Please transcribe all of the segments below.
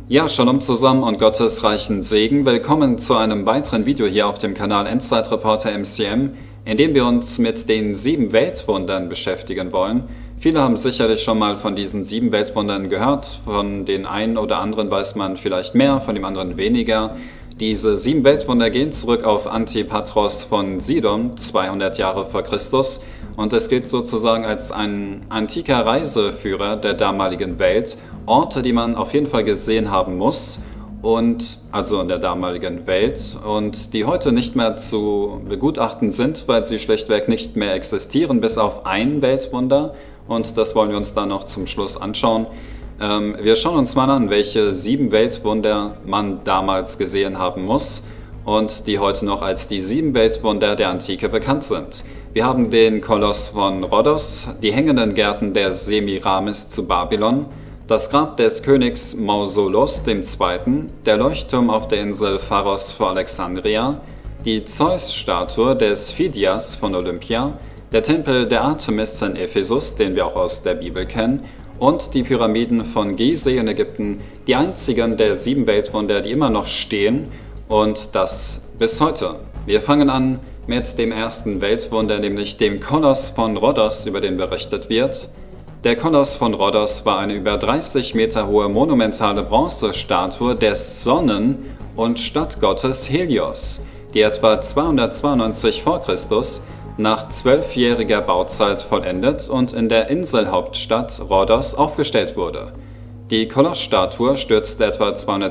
Ja, Shalom zusammen und Gottes reichen Segen. Willkommen zu einem weiteren Video hier auf dem Kanal Endzeitreporter MCM, in dem wir uns mit den 7 Weltwundern beschäftigen wollen. Viele haben sicherlich schon mal von diesen 7 Weltwundern gehört. Von den einen oder anderen weiß man vielleicht mehr, von dem anderen weniger. Diese 7 Weltwunder gehen zurück auf Antipatros von Sidon, 200 Jahre vor Christus. Und es gilt sozusagen als ein antiker Reiseführer der damaligen Welt. Orte, die man auf jeden Fall gesehen haben muss, und also in der damaligen Welt, und die heute nicht mehr zu begutachten sind, weil sie schlichtweg nicht mehr existieren, bis auf ein Weltwunder. Und das wollen wir uns dann noch zum Schluss anschauen. Wir schauen uns mal an, welche 7 Weltwunder man damals gesehen haben muss und die heute noch als die 7 Weltwunder der Antike bekannt sind. Wir haben den Koloss von Rhodos, die hängenden Gärten der Semiramis zu Babylon, das Grab des Königs Mausolos II., der Leuchtturm auf der Insel Pharos vor Alexandria, die Zeus-Statue des Phidias von Olympia, der Tempel der Artemis in Ephesus, den wir auch aus der Bibel kennen, und die Pyramiden von Gizeh in Ägypten, die einzigen der 7 Weltwunder, die immer noch stehen, und das bis heute. Wir fangen an mit dem ersten Weltwunder, nämlich dem Koloss von Rhodos, über den berichtet wird. Der Koloss von Rhodos war eine über 30 Meter hohe monumentale Bronzestatue des Sonnen- und Stadtgottes Helios, die etwa 292 v. Chr. nach 12-jähriger Bauzeit vollendet und in der Inselhauptstadt Rhodos aufgestellt wurde. Die Kolossstatue stürzte etwa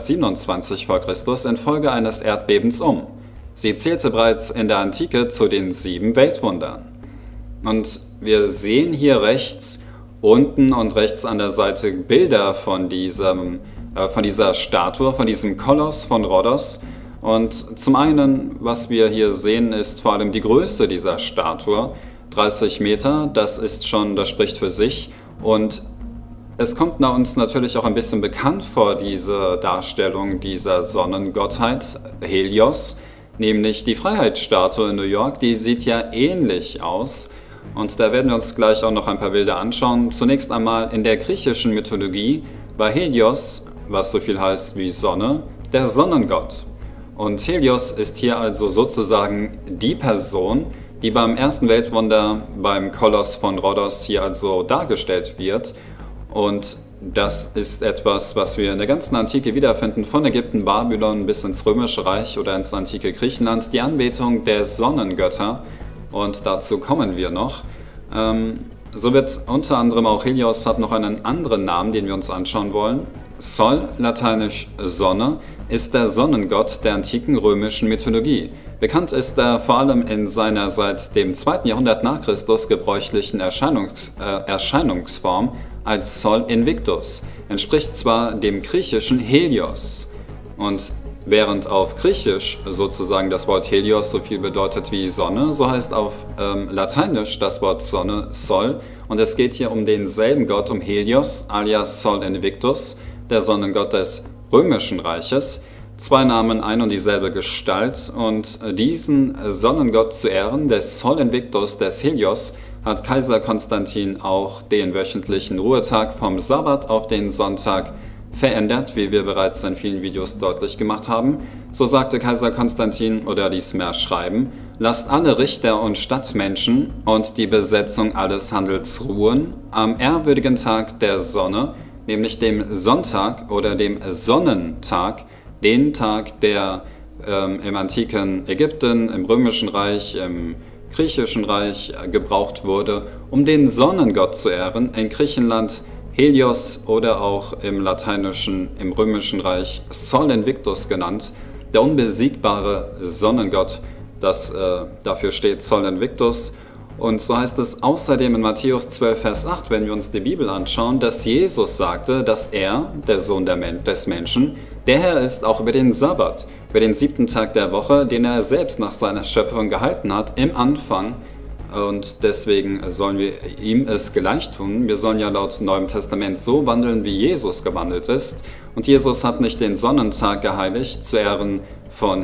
227 v. Chr. Infolge eines Erdbebens um. Sie zählte bereits in der Antike zu den 7 Weltwundern. Und wir sehen hier rechts unten und rechts an der Seite Bilder von dieser Statue, von diesem Koloss von Rhodos. Und zum einen, was wir hier sehen, ist vor allem die Größe dieser Statue. 30 Meter, das spricht für sich. Und es kommt uns natürlich auch ein bisschen bekannt vor, diese Darstellung dieser Sonnengottheit Helios, nämlich die Freiheitsstatue in New York, die sieht ja ähnlich aus. Und da werden wir uns gleich auch noch ein paar Bilder anschauen. Zunächst einmal in der griechischen Mythologie war Helios, was so viel heißt wie Sonne, der Sonnengott. Und Helios ist hier also sozusagen die Person, die beim ersten Weltwunder, beim Koloss von Rhodos, hier also dargestellt wird. Und das ist etwas, was wir in der ganzen Antike wiederfinden, von Ägypten, Babylon bis ins Römische Reich oder ins antike Griechenland, die Anbetung der Sonnengötter. Und dazu kommen wir noch. So wird unter anderem auch Helios hat noch einen anderen Namen, den wir uns anschauen wollen. Sol, lateinisch Sonne, ist der Sonnengott der antiken römischen Mythologie. Bekannt ist er vor allem in seiner seit dem 2. Jahrhundert nach Christus gebräuchlichen Erscheinungsform als Sol Invictus. Entspricht zwar dem griechischen Helios. Und während auf Griechisch sozusagen das Wort Helios so viel bedeutet wie Sonne, so heißt auf Lateinisch das Wort Sonne Sol. Und es geht hier um denselben Gott, um Helios alias Sol Invictus, der Sonnengott des Römischen Reiches. 2 Namen, ein und dieselbe Gestalt. Und diesen Sonnengott zu Ehren, des Sol Invictus, des Helios, hat Kaiser Konstantin auch den wöchentlichen Ruhetag vom Sabbat auf den Sonntag verändert, wie wir bereits in vielen Videos deutlich gemacht haben. So sagte Kaiser Konstantin oder ließ mehr schreiben: Lasst alle Richter und Stadtmenschen und die Besetzung alles Handels ruhen am ehrwürdigen Tag der Sonne, nämlich dem Sonntag oder dem Sonnentag, den Tag, der im antiken Ägypten, im Römischen Reich, im Griechischen Reich gebraucht wurde, um den Sonnengott zu ehren. In Griechenland Helios oder auch im Lateinischen, im Römischen Reich Sol Invictus genannt, der unbesiegbare Sonnengott, dafür steht Sol Invictus. Und so heißt es außerdem in Matthäus 12, Vers 8, wenn wir uns die Bibel anschauen, dass Jesus sagte, dass er, der Sohn des Menschen, der Herr ist auch über den Sabbat, über den 7. Tag der Woche, den er selbst nach seiner Schöpfung gehalten hat, im Anfang. Und deswegen sollen wir ihm es gleich tun. Wir sollen ja laut Neuem Testament so wandeln, wie Jesus gewandelt ist. Und Jesus hat nicht den Sonnentag geheiligt zu Ehren von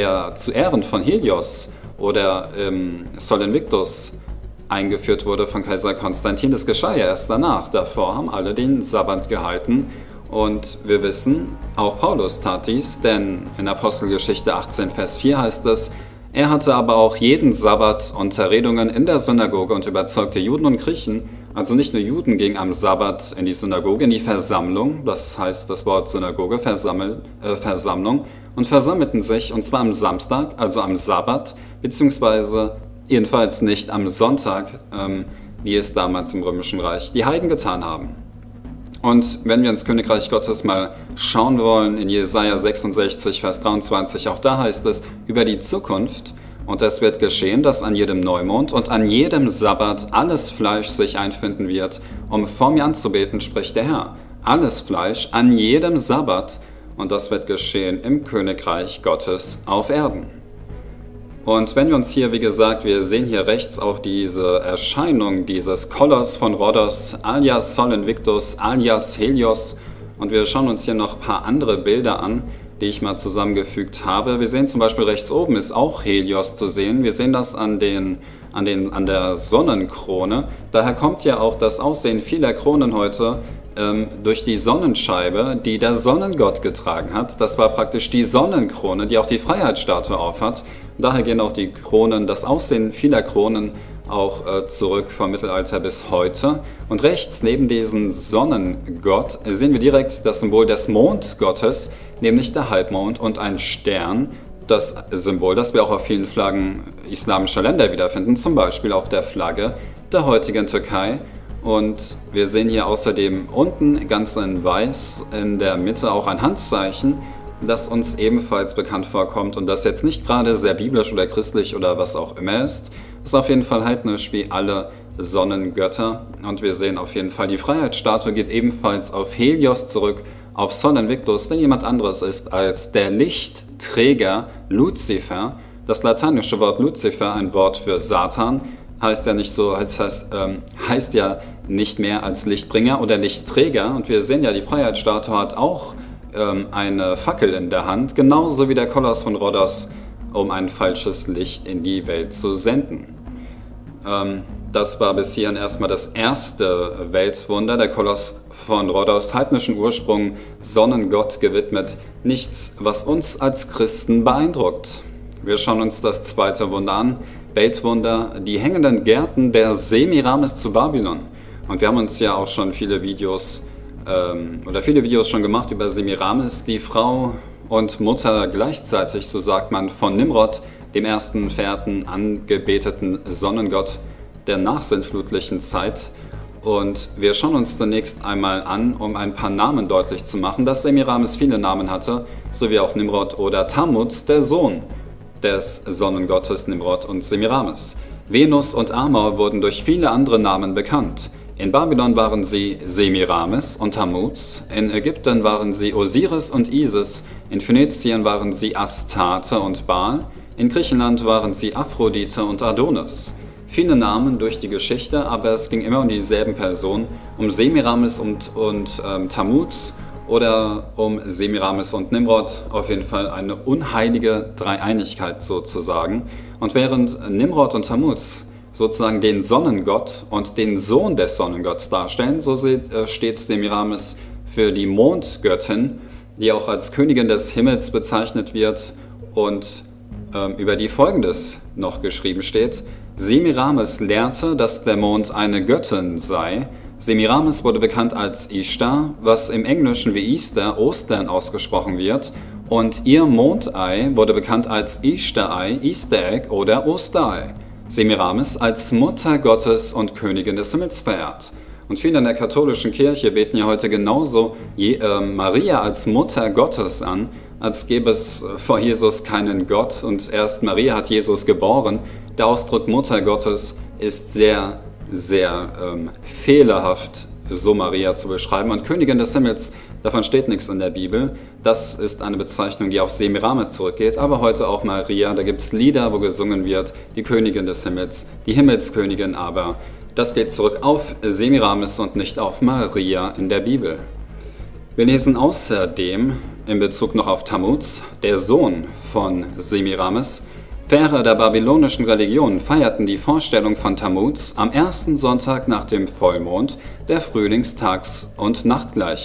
Helios oder Sol Invictus eingeführt wurde von Kaiser Konstantin. Das geschah ja erst danach. Davor haben alle den Sabbat gehalten. Und wir wissen, auch Paulus tat dies, denn in Apostelgeschichte 18, Vers 4 heißt es: Er hatte aber auch jeden Sabbat Unterredungen in der Synagoge und überzeugte Juden und Griechen. Also nicht nur Juden gingen am Sabbat in die Synagoge, in die Versammlung, das heißt das Wort Synagoge, Versammlung, und versammelten sich, und zwar am Samstag, also am Sabbat, beziehungsweise jedenfalls nicht am Sonntag, wie es damals im Römischen Reich die Heiden getan haben. Und wenn wir ins Königreich Gottes mal schauen wollen, in Jesaja 66, Vers 23, auch da heißt es über die Zukunft: Und es wird geschehen, dass an jedem Neumond und an jedem Sabbat alles Fleisch sich einfinden wird, um vor mir anzubeten, spricht der Herr. Alles Fleisch an jedem Sabbat, und das wird geschehen im Königreich Gottes auf Erden. Und wenn wir uns hier, wie gesagt, wir sehen hier rechts auch diese Erscheinung dieses Koloss von Rhodos, alias Sol Invictus, alias Helios, und wir schauen uns hier noch ein paar andere Bilder an, die ich mal zusammengefügt habe. Wir sehen zum Beispiel rechts oben ist auch Helios zu sehen. Wir sehen das an der Sonnenkrone. Daher kommt ja auch das Aussehen vieler Kronen heute durch die Sonnenscheibe, die der Sonnengott getragen hat. Das war praktisch die Sonnenkrone, die auch die Freiheitsstatue aufhat. Daher gehen auch die Kronen, das Aussehen vieler Kronen auch zurück vom Mittelalter bis heute. Und rechts neben diesem Sonnengott sehen wir direkt das Symbol des Mondgottes, nämlich der Halbmond und ein Stern, das Symbol, das wir auch auf vielen Flaggen islamischer Länder wiederfinden, zum Beispiel auf der Flagge der heutigen Türkei. Und wir sehen hier außerdem unten ganz in weiß in der Mitte auch ein Handzeichen, das uns ebenfalls bekannt vorkommt und das jetzt nicht gerade sehr biblisch oder christlich oder was auch immer ist. Ist auf jeden Fall heidnisch wie alle Sonnengötter. Und wir sehen auf jeden Fall, die Freiheitsstatue geht ebenfalls auf Helios zurück, auf Sol Invictus, der jemand anderes ist als der Lichtträger Luzifer. Das lateinische Wort Luzifer, ein Wort für Satan, heißt ja nicht so, heißt ja nicht mehr als Lichtbringer oder Lichtträger. Und wir sehen ja, die Freiheitsstatue hat auch eine Fackel in der Hand, genauso wie der Koloss von Rhodos, um ein falsches Licht in die Welt zu senden. Das war bis hierhin erstmal das erste Weltwunder, der Koloss von Rhodos, heidnischen Ursprung, Sonnengott gewidmet, nichts, was uns als Christen beeindruckt. Wir schauen uns das zweite Wunder an, Weltwunder, die hängenden Gärten der Semiramis zu Babylon. Und wir haben uns ja auch schon viele Videos schon gemacht über Semiramis, die Frau und Mutter gleichzeitig, so sagt man, von Nimrod, dem ersten verehrten, angebeteten Sonnengott der nachsintflutlichen Zeit. Und wir schauen uns zunächst einmal an, um ein paar Namen deutlich zu machen, dass Semiramis viele Namen hatte, so wie auch Nimrod oder Tammuz, der Sohn des Sonnengottes Nimrod und Semiramis. Venus und Amor wurden durch viele andere Namen bekannt. In Babylon waren sie Semiramis und Tammuz, in Ägypten waren sie Osiris und Isis, in Phönizien waren sie Astarte und Baal, in Griechenland waren sie Aphrodite und Adonis. Viele Namen durch die Geschichte, aber es ging immer um dieselben Personen, um Semiramis und Tammuz oder um Semiramis und Nimrod, auf jeden Fall eine unheilige Dreieinigkeit sozusagen. Und während Nimrod und Tammuz sozusagen den Sonnengott und den Sohn des Sonnengotts darstellen, so steht Semiramis für die Mondgöttin, die auch als Königin des Himmels bezeichnet wird und über die Folgendes noch geschrieben steht: Semiramis lehrte, dass der Mond eine Göttin sei. Semiramis wurde bekannt als Ishtar, was im Englischen wie Easter, Ostern ausgesprochen wird, und ihr Mondei wurde bekannt als Ishtar-Ei, Easter Egg oder Osterei. Semiramis als Mutter Gottes und Königin des Himmels verehrt. Und viele in der katholischen Kirche beten ja heute genauso Maria als Mutter Gottes an, als gäbe es vor Jesus keinen Gott und erst Maria hat Jesus geboren. Der Ausdruck Mutter Gottes ist sehr, sehr fehlerhaft, so Maria zu beschreiben. Und Königin des Himmels, davon steht nichts in der Bibel. Das ist eine Bezeichnung, die auf Semiramis zurückgeht, aber heute auch Maria. Da gibt es Lieder, wo gesungen wird, die Königin des Himmels, die Himmelskönigin, aber das geht zurück auf Semiramis und nicht auf Maria in der Bibel. Wir lesen außerdem in Bezug noch auf Tammuz, der Sohn von Semiramis: Verehrer der babylonischen Religion feierten die Vorstellung von Tammuz am ersten Sonntag nach dem Vollmond der Frühlingstags- und Nachtgleiche.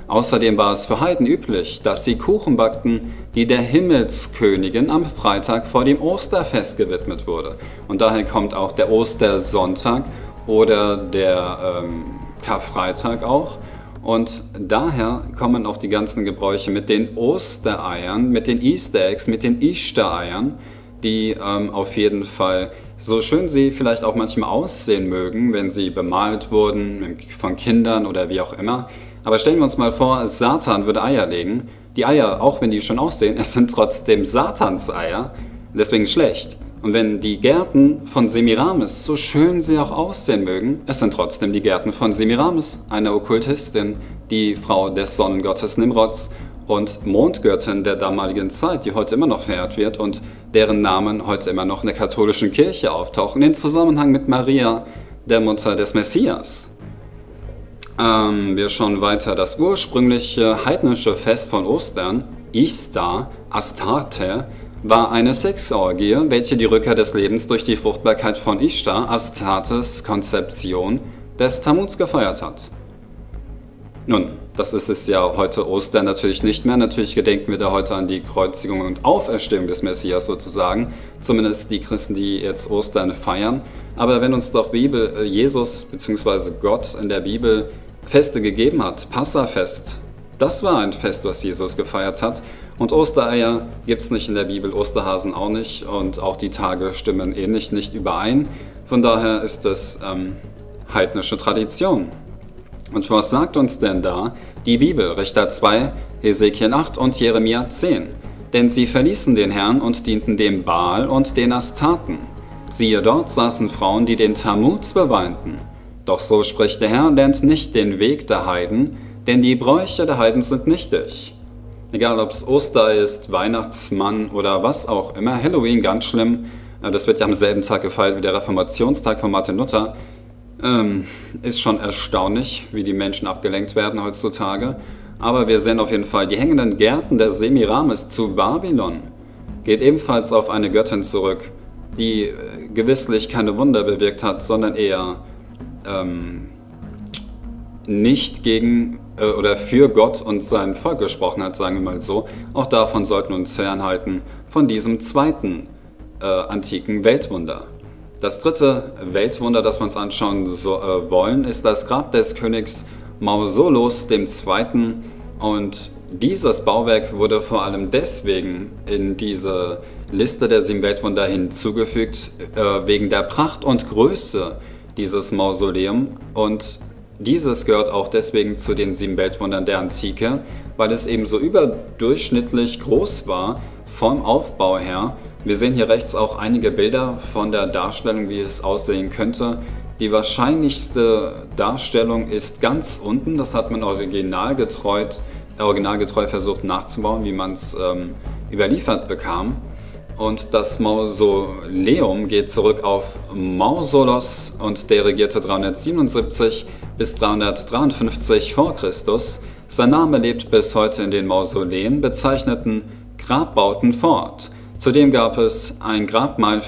Außerdem war es für Heiden üblich, dass sie Kuchen backten, die der Himmelskönigin am Freitag vor dem Osterfest gewidmet wurde. Und daher kommt auch der Ostersonntag oder der Karfreitag auch. Und daher kommen auch die ganzen Gebräuche mit den Ostereiern, mit den Easter Eggs, mit den Ishtar-Eiern, die auf jeden Fall, so schön sie vielleicht auch manchmal aussehen mögen, wenn sie bemalt wurden von Kindern oder wie auch immer. Aber stellen wir uns mal vor, Satan würde Eier legen. Die Eier, auch wenn die schon aussehen, es sind trotzdem Satans Eier, deswegen schlecht. Und wenn die Gärten von Semiramis, so schön sie auch aussehen mögen, es sind trotzdem die Gärten von Semiramis, einer Okkultistin, die Frau des Sonnengottes Nimrods und Mondgöttin der damaligen Zeit, die heute immer noch verehrt wird und deren Namen heute immer noch in der katholischen Kirche auftauchen, in Zusammenhang mit Maria, der Mutter des Messias. Wir schauen weiter. Das ursprüngliche heidnische Fest von Ostern, Istar, Astarte, war eine Sexorgie, welche die Rückkehr des Lebens durch die Fruchtbarkeit von Ishtar, Astartes Konzeption des Tammuts gefeiert hat. Nun, das ist es ja heute Ostern natürlich nicht mehr. Natürlich gedenken wir da heute an die Kreuzigung und Auferstehung des Messias sozusagen. Zumindest die Christen, die jetzt Ostern feiern. Aber wenn uns doch Jesus bzw. Gott in der Bibel Feste gegeben hat, Passafest, das war ein Fest, was Jesus gefeiert hat. Und Ostereier gibt es nicht in der Bibel, Osterhasen auch nicht und auch die Tage stimmen ähnlich nicht überein. Von daher ist es heidnische Tradition. Und was sagt uns denn da die Bibel? Richter 2, Hesekiel 8 und Jeremia 10. Denn sie verließen den Herrn und dienten dem Baal und den Astarten. Siehe, dort saßen Frauen, die den Tammuz beweinten. Doch so spricht der Herr, lernt nicht den Weg der Heiden, denn die Bräuche der Heiden sind nichtig. Egal ob es Oster ist, Weihnachtsmann oder was auch immer, Halloween ganz schlimm, das wird ja am selben Tag gefeiert wie der Reformationstag von Martin Luther, ist schon erstaunlich, wie die Menschen abgelenkt werden heutzutage. Aber wir sehen auf jeden Fall, die hängenden Gärten der Semiramis zu Babylon geht ebenfalls auf eine Göttin zurück, die gewisslich keine Wunder bewirkt hat, sondern eher nicht gegen oder für Gott und sein Volk gesprochen hat, sagen wir mal so. Auch davon sollten wir uns fernhalten, von diesem zweiten antiken Weltwunder. Das dritte Weltwunder, das wir uns anschauen wollen, ist das Grab des Königs Mausolos II. Und dieses Bauwerk wurde vor allem deswegen in diese Liste der 7 Weltwunder hinzugefügt, wegen der Pracht und Größe dieses Mausoleum. Und dieses gehört auch deswegen zu den 7 Weltwundern der Antike, weil es eben so überdurchschnittlich groß war vom Aufbau her. Wir sehen hier rechts auch einige Bilder von der Darstellung, wie es aussehen könnte. Die wahrscheinlichste Darstellung ist ganz unten, das hat man originalgetreu versucht nachzubauen, wie man es überliefert bekam. Und das Mausoleum geht zurück auf Mausolos und der regierte 377 bis 353 vor Christus. Sein Name lebt bis heute in den Mausoleen bezeichneten Grabbauten fort. Zudem gab er ein Grabmal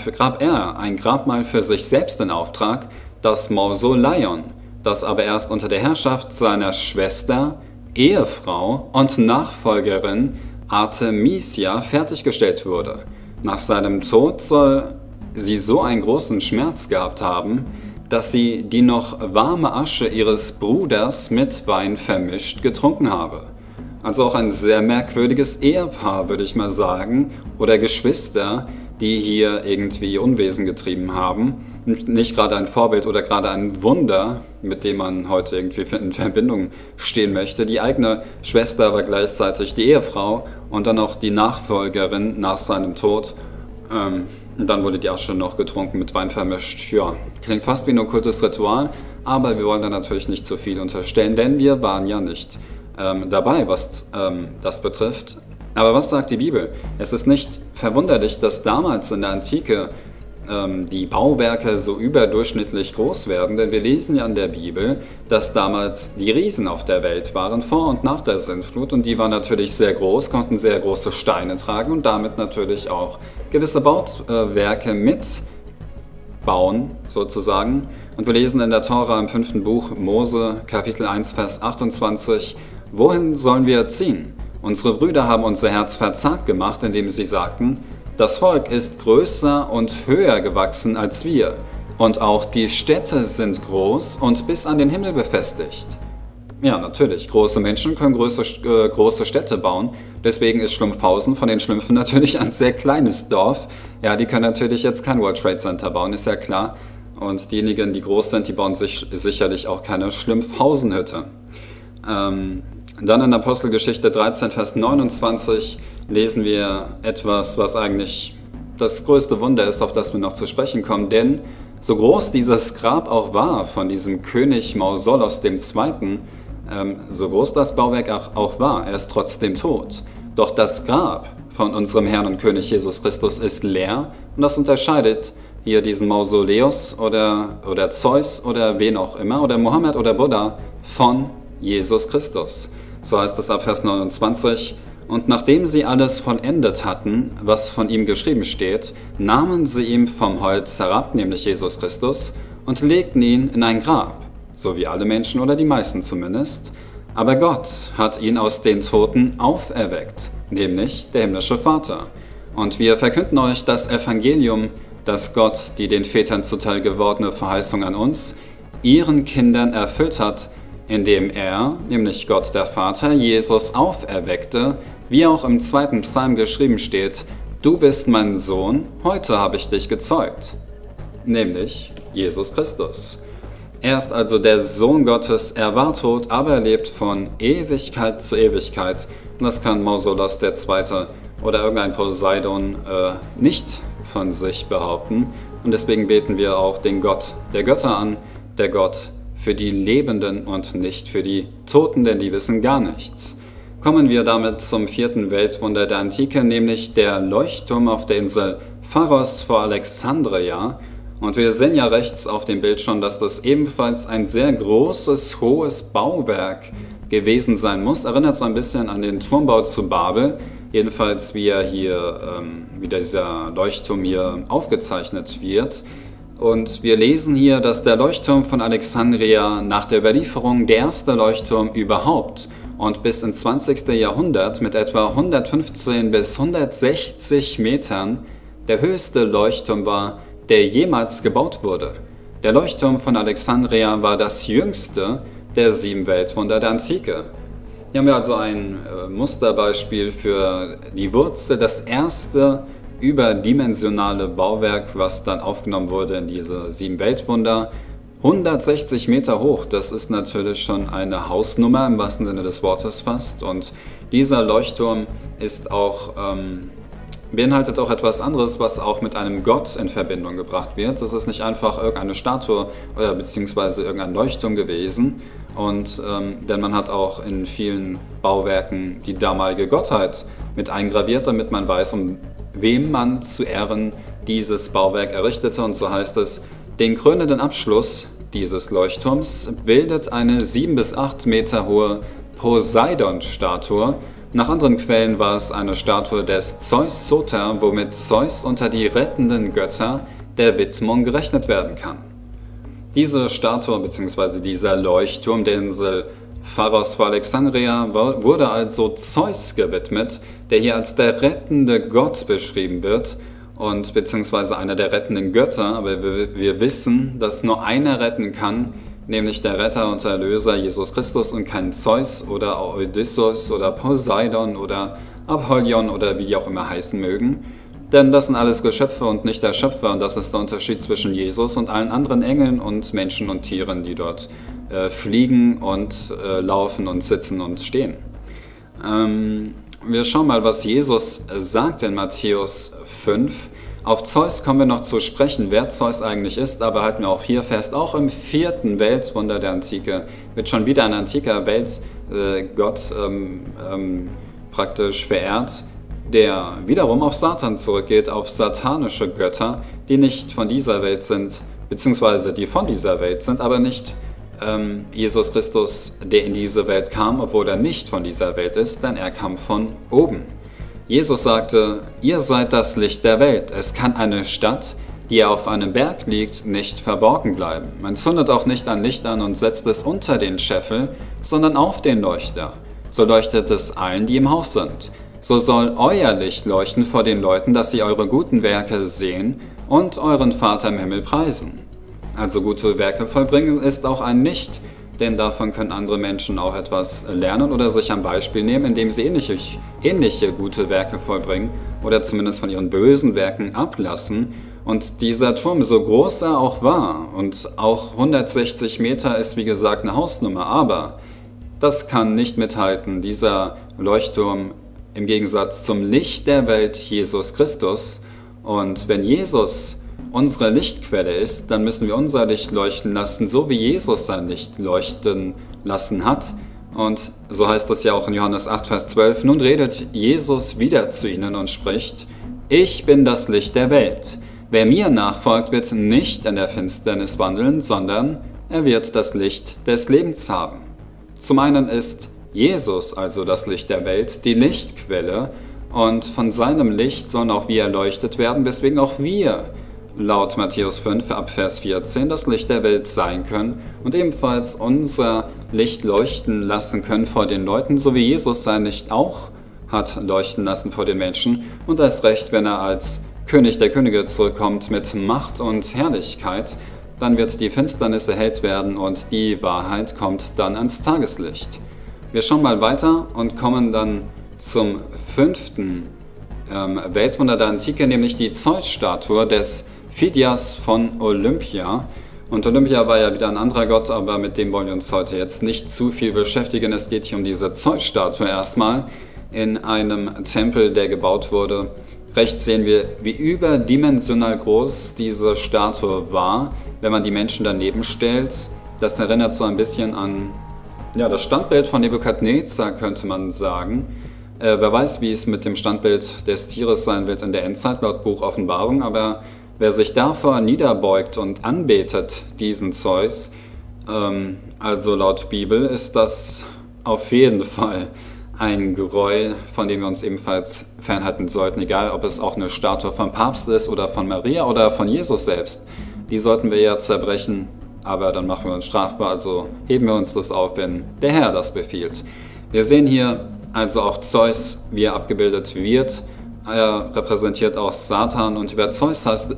für sich selbst in Auftrag, das Mausoleion, das aber erst unter der Herrschaft seiner Schwester, Ehefrau und Nachfolgerin Artemisia fertiggestellt wurde. Nach seinem Tod soll sie so einen großen Schmerz gehabt haben, dass sie die noch warme Asche ihres Bruders mit Wein vermischt getrunken habe. Also auch ein sehr merkwürdiges Ehepaar, würde ich mal sagen, oder Geschwister, die hier irgendwie Unwesen getrieben haben. Nicht gerade ein Vorbild oder gerade ein Wunder, mit dem man heute irgendwie in Verbindung stehen möchte. Die eigene Schwester war gleichzeitig die Ehefrau und dann auch die Nachfolgerin nach seinem Tod. Und dann wurde die Asche noch getrunken, mit Wein vermischt. Ja, klingt fast wie ein okkultes Ritual, aber wir wollen da natürlich nicht zu viel unterstellen, denn wir waren ja nicht dabei, was das betrifft. Aber was sagt die Bibel? Es ist nicht verwunderlich, dass damals in der Antike die Bauwerke so überdurchschnittlich groß werden, denn wir lesen ja in der Bibel, dass damals die Riesen auf der Welt waren, vor und nach der Sintflut, und die waren natürlich sehr groß, konnten sehr große Steine tragen und damit natürlich auch gewisse Bauwerke mitbauen, sozusagen. Und wir lesen in der Tora im 5. Buch Mose, Kapitel 1, Vers 28, Wohin sollen wir ziehen? Unsere Brüder haben unser Herz verzagt gemacht, indem sie sagten, das Volk ist größer und höher gewachsen als wir, und auch die Städte sind groß und bis an den Himmel befestigt. Ja, natürlich, große Menschen können große Städte bauen, deswegen ist Schlumpfhausen von den Schlümpfen natürlich ein sehr kleines Dorf. Ja, die können natürlich jetzt kein World Trade Center bauen, ist ja klar. Und diejenigen, die groß sind, die bauen sich sicherlich auch keine Schlumpfhausenhütte. Dann in Apostelgeschichte 13, Vers 29 lesen wir etwas, was eigentlich das größte Wunder ist, auf das wir noch zu sprechen kommen. Denn so groß dieses Grab auch war von diesem König Mausolos II., so groß das Bauwerk auch war, er ist trotzdem tot. Doch das Grab von unserem Herrn und König Jesus Christus ist leer und das unterscheidet hier diesen Mausoleus oder Zeus oder wen auch immer oder Mohammed oder Buddha von Jesus Christus. So heißt es ab Vers 29. Und nachdem sie alles vollendet hatten, was von ihm geschrieben steht, nahmen sie ihn vom Holz herab, nämlich Jesus Christus, und legten ihn in ein Grab, so wie alle Menschen oder die meisten zumindest. Aber Gott hat ihn aus den Toten auferweckt, nämlich der himmlische Vater. Und wir verkünden euch das Evangelium, dass Gott die den Vätern zuteil gewordene Verheißung an uns, ihren Kindern erfüllt hat, indem er, nämlich Gott der Vater, Jesus auferweckte, wie auch im 2. Psalm geschrieben steht, du bist mein Sohn, heute habe ich dich gezeugt, nämlich Jesus Christus. Er ist also der Sohn Gottes, er war tot, aber er lebt von Ewigkeit zu Ewigkeit. Und das kann Mausolos II. Oder irgendein Poseidon nicht von sich behaupten. Und deswegen beten wir auch den Gott der Götter an, der Gott für die Lebenden und nicht für die Toten, denn die wissen gar nichts. Kommen wir damit zum 4. Weltwunder der Antike, nämlich der Leuchtturm auf der Insel Pharos vor Alexandria. Und wir sehen ja rechts auf dem Bild schon, dass das ebenfalls ein sehr großes, hohes Bauwerk gewesen sein muss. Erinnert so ein bisschen an den Turmbau zu Babel. Jedenfalls wie dieser Leuchtturm hier aufgezeichnet wird. Und wir lesen hier, dass der Leuchtturm von Alexandria nach der Überlieferung der erste Leuchtturm überhaupt und bis ins 20. Jahrhundert mit etwa 115 bis 160 Metern der höchste Leuchtturm war, der jemals gebaut wurde. Der Leuchtturm von Alexandria war das jüngste der 7 Weltwunder der Antike. Hier haben wir also ein Musterbeispiel für die Wurzel, das erste überdimensionale Bauwerk, was dann aufgenommen wurde in diese 7 Weltwunder. 160 Meter hoch, das ist natürlich schon eine Hausnummer im wahrsten Sinne des Wortes fast. Und dieser Leuchtturm ist auch, beinhaltet auch etwas anderes, was auch mit einem Gott in Verbindung gebracht wird. Das ist nicht einfach irgendeine Statue oder beziehungsweise irgendein Leuchtturm gewesen. Und denn man hat auch in vielen Bauwerken die damalige Gottheit mit eingraviert, damit man weiß, um wem man zu Ehren dieses Bauwerk errichtete. Und so heißt es, den krönenden Abschluss dieses Leuchtturms bildet eine 7 bis 8 Meter hohe Poseidon-Statue. Nach anderen Quellen war es eine Statue des Zeus Soter, womit Zeus unter die rettenden Götter der Widmung gerechnet werden kann. Diese Statue bzw. dieser Leuchtturm der Insel Pharos vor Alexandria wurde also Zeus gewidmet, der hier als der rettende Gott beschrieben wird und beziehungsweise einer der rettenden Götter, aber wir wissen, dass nur einer retten kann, nämlich der Retter und Erlöser Jesus Christus und kein Zeus oder Odysseus oder Poseidon oder Apollyon oder wie die auch immer heißen mögen. Denn das sind alles Geschöpfe und nicht der Schöpfer und das ist der Unterschied zwischen Jesus und allen anderen Engeln und Menschen und Tieren, die dort fliegen und laufen und sitzen und stehen. Wir schauen mal, was Jesus sagt in Matthäus 5. Auf Zeus kommen wir noch zu sprechen, wer Zeus eigentlich ist, aber halten wir auch hier fest, auch im 4. Weltwunder der Antike wird schon wieder ein antiker Weltgott praktisch verehrt, der wiederum auf Satan zurückgeht, auf satanische Götter, die nicht von dieser Welt sind, beziehungsweise die von dieser Welt sind, aber nicht Jesus Christus, der in diese Welt kam, obwohl er nicht von dieser Welt ist, denn er kam von oben. Jesus sagte, ihr seid das Licht der Welt. Es kann eine Stadt, die auf einem Berg liegt, nicht verborgen bleiben. Man zündet auch nicht ein Licht an und setzt es unter den Scheffel, sondern auf den Leuchter. so leuchtet es allen, die im Haus sind. So soll euer Licht leuchten vor den Leuten, dass sie eure guten Werke sehen und euren Vater im Himmel preisen. Also gute Werke vollbringen ist auch ein Nicht, denn davon können andere Menschen auch etwas lernen oder sich ein Beispiel nehmen, indem sie ähnliche gute Werke vollbringen oder zumindest von ihren bösen Werken ablassen. Und dieser Turm, so groß er auch war und auch 160 Meter ist wie gesagt eine Hausnummer, aber das kann nicht mithalten, dieser Leuchtturm im Gegensatz zum Licht der Welt, Jesus Christus. Und wenn Jesus unsere Lichtquelle ist, dann müssen wir unser Licht leuchten lassen, so wie Jesus sein Licht leuchten lassen hat. Und so heißt es ja auch in Johannes 8, Vers 12, nun redet Jesus wieder zu ihnen und spricht, ich bin das Licht der Welt. Wer mir nachfolgt, wird nicht in der Finsternis wandeln, sondern er wird das Licht des Lebens haben. Zum einen ist Jesus, also das Licht der Welt, die Lichtquelle und von seinem Licht sollen auch wir erleuchtet werden, weswegen auch wir laut Matthäus 5 ab Vers 14 das Licht der Welt sein können und ebenfalls unser Licht leuchten lassen können vor den Leuten, so wie Jesus sein Licht auch hat leuchten lassen vor den Menschen und erst recht, wenn er als König der Könige zurückkommt mit Macht und Herrlichkeit, dann wird die Finsternis erhellt werden und die Wahrheit kommt dann ans Tageslicht. Wir schauen mal weiter und kommen dann zum 5. Weltwunder der Antike, nämlich die Zeus-Statue des Phidias von Olympia. Und Olympia war ja wieder ein anderer Gott, aber mit dem wollen wir uns heute jetzt nicht zu viel beschäftigen. Es geht hier um diese Zeus-Statue erstmal in einem Tempel, der gebaut wurde. Rechts sehen wir, wie überdimensional groß diese Statue war, wenn man die Menschen daneben stellt. Das erinnert so ein bisschen an das Standbild von Nebukadnezar, könnte man sagen. Wer weiß, wie es mit dem Standbild des Tieres sein wird in der Endzeit, laut Buch Offenbarung, aber wer sich davor niederbeugt und anbetet, diesen Zeus, also laut Bibel, ist das auf jeden Fall ein Gräuel, von dem wir uns ebenfalls fernhalten sollten, egal ob es auch eine Statue vom Papst ist oder von Maria oder von Jesus selbst. Die sollten wir ja zerbrechen, aber dann machen wir uns strafbar, also heben wir uns das auf, wenn der Herr das befiehlt. Wir sehen hier also auch Zeus, wie er abgebildet wird. Er repräsentiert auch Satan und über Zeus heißt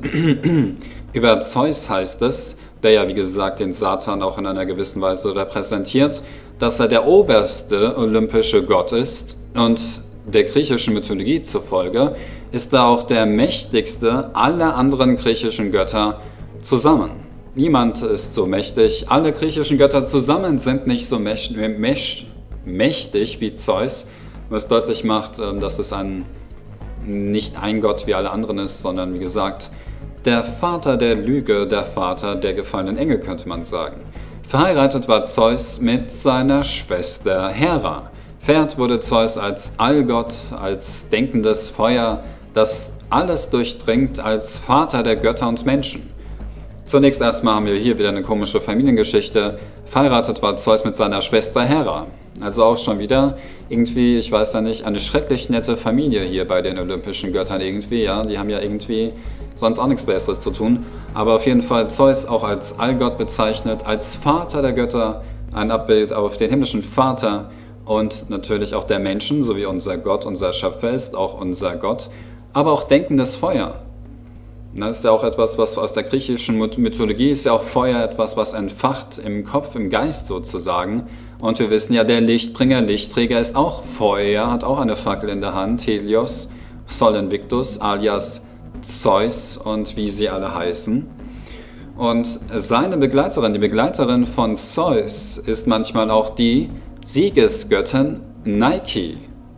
es, der ja wie gesagt den Satan auch in einer gewissen Weise repräsentiert, dass er der oberste olympische Gott ist und der griechischen Mythologie zufolge ist er auch der mächtigste aller anderen griechischen Götter zusammen. Niemand ist so mächtig, alle griechischen Götter zusammen sind nicht so mächtig wie Zeus, was deutlich macht, dass es nicht ein Gott wie alle anderen ist, sondern wie gesagt, der Vater der Lüge, der Vater der gefallenen Engel, könnte man sagen. Verheiratet war Zeus mit seiner Schwester Hera. Verehrt wurde Zeus als Allgott, als denkendes Feuer, das alles durchdringt, als Vater der Götter und Menschen. Zunächst erstmal haben wir hier wieder eine komische Familiengeschichte. Verheiratet war Zeus mit seiner Schwester Hera. Also auch schon wieder irgendwie, ich weiß ja nicht, eine schrecklich nette Familie hier bei den olympischen Göttern irgendwie. Ja, die haben ja irgendwie sonst auch nichts Besseres zu tun. Aber auf jeden Fall Zeus auch als Allgott bezeichnet, als Vater der Götter, ein Abbild auf den himmlischen Vater und natürlich auch der Menschen, so wie unser Gott, unser Schöpfer ist, auch unser Gott, aber auch denkendes Feuer. Das ist ja auch etwas, was aus der griechischen Mythologie ist ja auch Feuer etwas, was entfacht im Kopf, im Geist sozusagen. Und wir wissen ja, der Lichtbringer, Lichtträger ist auch Feuer, hat auch eine Fackel in der Hand, Helios, Sol Invictus, alias Zeus und wie sie alle heißen. Und seine Begleiterin, die Begleiterin von Zeus, ist manchmal auch die Siegesgöttin Nike.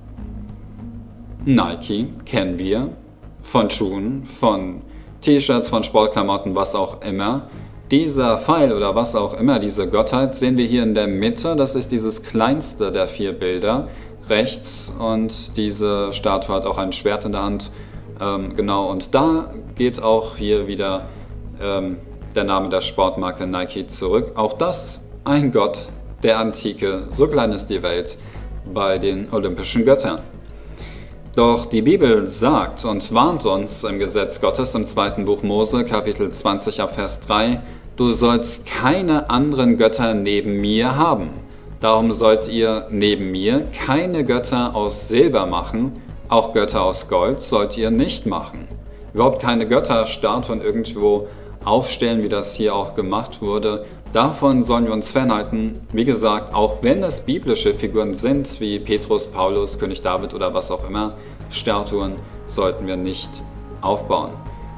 Nike kennen wir von Schuhen, von T-Shirts, von Sportklamotten, was auch immer. Dieser Pfeil oder was auch immer, diese Gottheit, sehen wir hier in der Mitte. Das ist dieses kleinste der 4 Bilder rechts und diese Statue hat auch ein Schwert in der Hand. Genau, und da geht auch hier wieder der Name der Sportmarke Nike zurück. Auch das ein Gott der Antike, so klein ist die Welt bei den olympischen Göttern. Doch die Bibel sagt und warnt uns im Gesetz Gottes im 2. Buch Mose, Kapitel 20 ab Vers 3, du sollst keine anderen Götter neben mir haben. Darum sollt ihr neben mir keine Götter aus Silber machen, auch Götter aus Gold sollt ihr nicht machen. Überhaupt keine Götterstatuen irgendwo aufstellen, wie das hier auch gemacht wurde. Davon sollen wir uns fernhalten. Wie gesagt, auch wenn es biblische Figuren sind, wie Petrus, Paulus, König David oder was auch immer, Statuen sollten wir nicht aufbauen.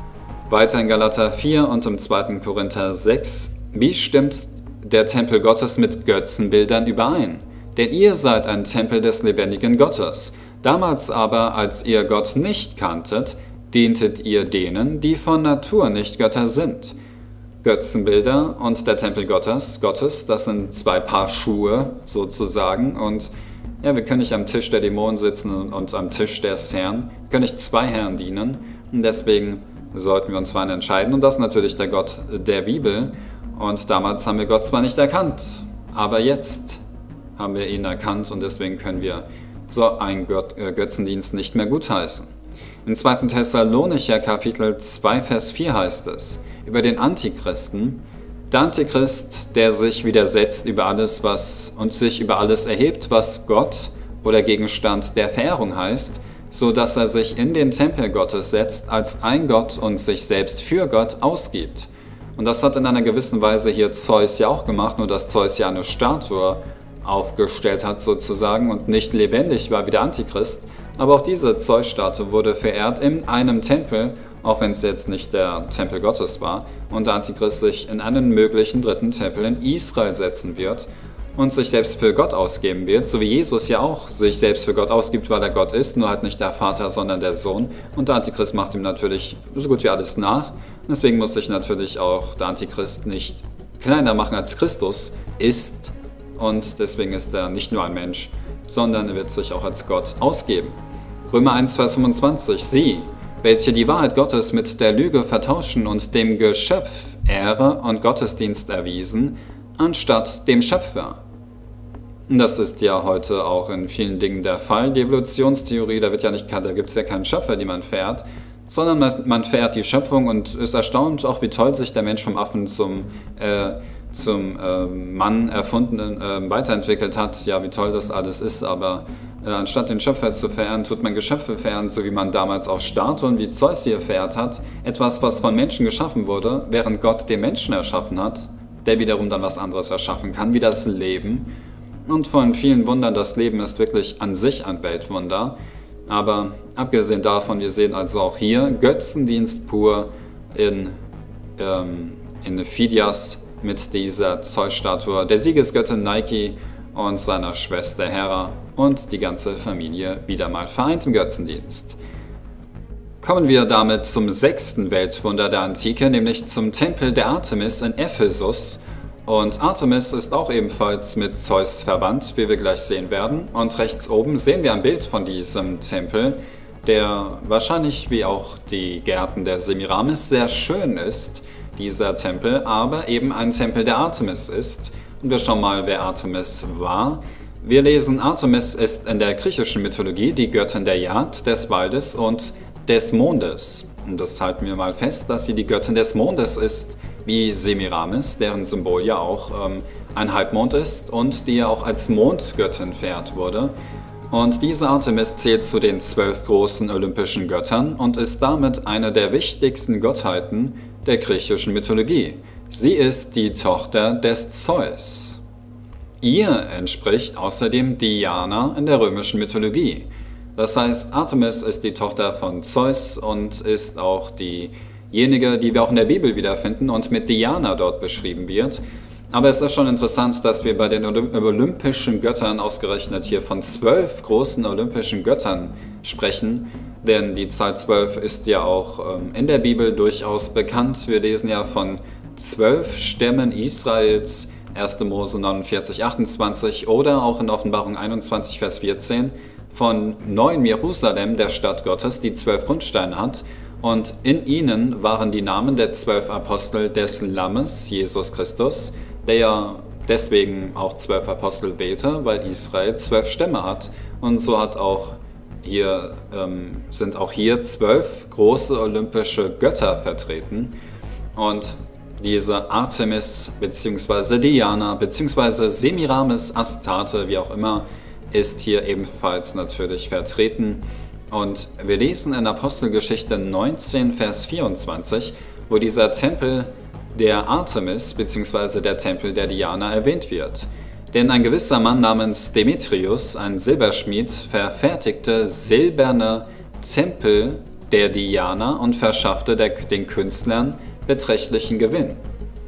Weiter in Galater 4 und im 2. Korinther 6. Wie stimmt der Tempel Gottes mit Götzenbildern überein? Denn ihr seid ein Tempel des lebendigen Gottes. Damals aber, als ihr Gott nicht kanntet, dientet ihr denen, die von Natur nicht Götter sind. Götzenbilder und der Tempel Gottes, das sind zwei Paar Schuhe sozusagen. Und ja, wir können nicht am Tisch der Dämonen sitzen und am Tisch des Herrn, wir können nicht zwei Herren dienen. Und deswegen sollten wir uns für einen entscheiden. Und das ist natürlich der Gott der Bibel. Und damals haben wir Gott zwar nicht erkannt, aber jetzt haben wir ihn erkannt und deswegen können wir so einen Götzendienst nicht mehr gutheißen. Im 2. Thessalonicher Kapitel 2, Vers 4 heißt es über den Antichristen: Der Antichrist, der sich widersetzt über alles und sich über alles erhebt, was Gott oder Gegenstand der Verehrung heißt, so dass er sich in den Tempel Gottes setzt als ein Gott und sich selbst für Gott ausgibt. Und das hat in einer gewissen Weise hier Zeus ja auch gemacht, nur dass Zeus ja eine Statue aufgestellt hat sozusagen und nicht lebendig war wie der Antichrist. Aber auch diese Zeus-Statue wurde verehrt in einem Tempel, auch wenn es jetzt nicht der Tempel Gottes war, und der Antichrist sich in einen möglichen dritten Tempel in Israel setzen wird und sich selbst für Gott ausgeben wird, so wie Jesus ja auch sich selbst für Gott ausgibt, weil er Gott ist, nur halt nicht der Vater, sondern der Sohn. Und der Antichrist macht ihm natürlich so gut wie alles nach. Deswegen muss sich natürlich auch der Antichrist nicht kleiner machen als Christus ist, und deswegen ist er nicht nur ein Mensch, sondern er wird sich auch als Gott ausgeben. Römer 1, Vers 25. Sie, welche die Wahrheit Gottes mit der Lüge vertauschen und dem Geschöpf Ehre und Gottesdienst erwiesen, anstatt dem Schöpfer. Das ist ja heute auch in vielen Dingen der Fall. Die Evolutionstheorie, da gibt es ja keinen Schöpfer, den man verehrt, sondern man verehrt die Schöpfung und ist erstaunt, auch wie toll sich der Mensch vom Affen zum Mann erfunden, weiterentwickelt hat. Ja, wie toll das alles ist, aber anstatt den Schöpfer zu verehren, tut man Geschöpfe verehren, so wie man damals auch Statuen wie Zeus hier verehrt hat. Etwas, was von Menschen geschaffen wurde, während Gott den Menschen erschaffen hat, der wiederum dann was anderes erschaffen kann, wie das Leben. Und von vielen Wundern, das Leben ist wirklich an sich ein Weltwunder. Aber abgesehen davon, wir sehen also auch hier Götzendienst pur in Phidias mit dieser Zeus-Statue, der Siegesgöttin Nike und seiner Schwester Hera und die ganze Familie wieder mal vereint im Götzendienst. Kommen wir damit zum 6. Weltwunder der Antike, nämlich zum Tempel der Artemis in Ephesus. Und Artemis ist auch ebenfalls mit Zeus verwandt, wie wir gleich sehen werden. Und rechts oben sehen wir ein Bild von diesem Tempel, der wahrscheinlich wie auch die Gärten der Semiramis sehr schön ist, dieser Tempel, aber eben ein Tempel der Artemis ist. Und wir schauen mal, wer Artemis war. Wir lesen, Artemis ist in der griechischen Mythologie die Göttin der Jagd, des Waldes und des Mondes. Und das halten wir mal fest, dass sie die Göttin des Mondes ist, wie Semiramis, deren Symbol ja auch ein Halbmond ist und die ja auch als Mondgöttin verehrt wurde. Und diese Artemis zählt zu den 12 großen olympischen Göttern und ist damit eine der wichtigsten Gottheiten der griechischen Mythologie. Sie ist die Tochter des Zeus. Ihr entspricht außerdem Diana in der römischen Mythologie. Das heißt, Artemis ist die Tochter von Zeus und ist auch diejenige, die wir auch in der Bibel wiederfinden und mit Diana dort beschrieben wird. Aber es ist schon interessant, dass wir bei den olympischen Göttern ausgerechnet hier von 12 großen olympischen Göttern sprechen, denn die Zahl 12 ist ja auch in der Bibel durchaus bekannt. Wir lesen ja von 12 Stämmen Israels, 1. Mose 49, 28 oder auch in Offenbarung 21, Vers 14, von Neuen Jerusalem, der Stadt Gottes, die 12 Grundsteine hat. Und in ihnen waren die Namen der 12 Apostel des Lammes, Jesus Christus, der ja deswegen auch 12 Apostel wählte, weil Israel 12 Stämme hat. Und so sind auch hier 12 große olympische Götter vertreten. Und Diese Artemis bzw. Diana bzw. Semiramis Astarte, wie auch immer, ist hier ebenfalls natürlich vertreten. Und wir lesen in Apostelgeschichte 19, Vers 24, wo dieser Tempel der Artemis bzw. der Tempel der Diana erwähnt wird. Denn ein gewisser Mann namens Demetrius, ein Silberschmied, verfertigte silberne Tempel der Diana und verschaffte den Künstlern beträchtlichen Gewinn.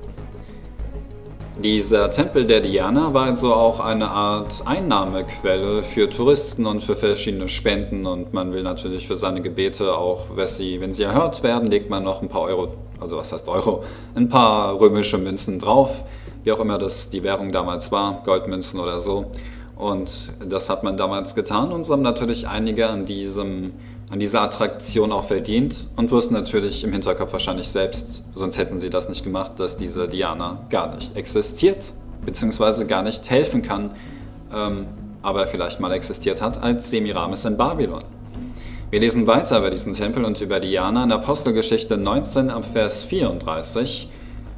Dieser Tempel der Diana war also auch eine Art Einnahmequelle für Touristen und für verschiedene Spenden, und man will natürlich für seine Gebete auch, wenn sie erhört werden, legt man noch ein paar Euro, also was heißt Euro, ein paar römische Münzen drauf, wie auch immer das die Währung damals war, Goldmünzen oder so. Und das hat man damals getan, und so haben natürlich einige an dieser Attraktion auch verdient und wussten natürlich im Hinterkopf wahrscheinlich selbst, sonst hätten sie das nicht gemacht, dass diese Diana gar nicht existiert, beziehungsweise gar nicht helfen kann, aber vielleicht mal existiert hat als Semiramis in Babylon. Wir lesen weiter über diesen Tempel und über Diana in Apostelgeschichte 19 ab Vers 34.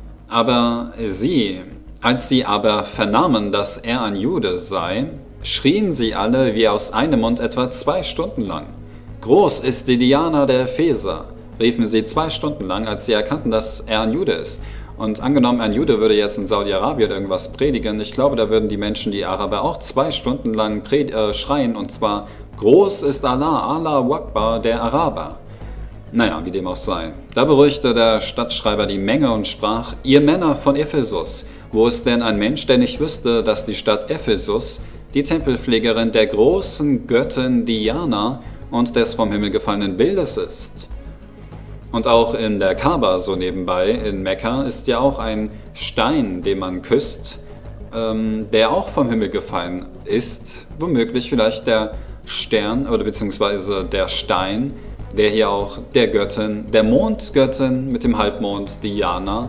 Als sie aber vernahmen, dass er ein Jude sei, schrien sie alle wie aus einem Mund etwa 2 Stunden lang. Groß ist die Diana der Epheser, riefen sie 2 Stunden lang, als sie erkannten, dass er ein Jude ist. Und angenommen, ein Jude würde jetzt in Saudi-Arabien irgendwas predigen, ich glaube, da würden die Menschen, die Araber, auch 2 Stunden lang schreien, und zwar: Groß ist Allah, Allahu Akbar, der Araber. Naja, wie dem auch sei. Da beruhigte der Stadtschreiber die Menge und sprach: Ihr Männer von Ephesus, wo ist denn ein Mensch, der nicht wüsste, dass die Stadt Ephesus die Tempelpflegerin der großen Göttin Diana und des vom Himmel gefallenen Bildes ist? Und auch in der Kaaba, so nebenbei, in Mekka, ist ja auch ein Stein, den man küsst, der auch vom Himmel gefallen ist. Womöglich vielleicht der Stern oder beziehungsweise der Stein, der hier auch der Mondgöttin mit dem Halbmond Diana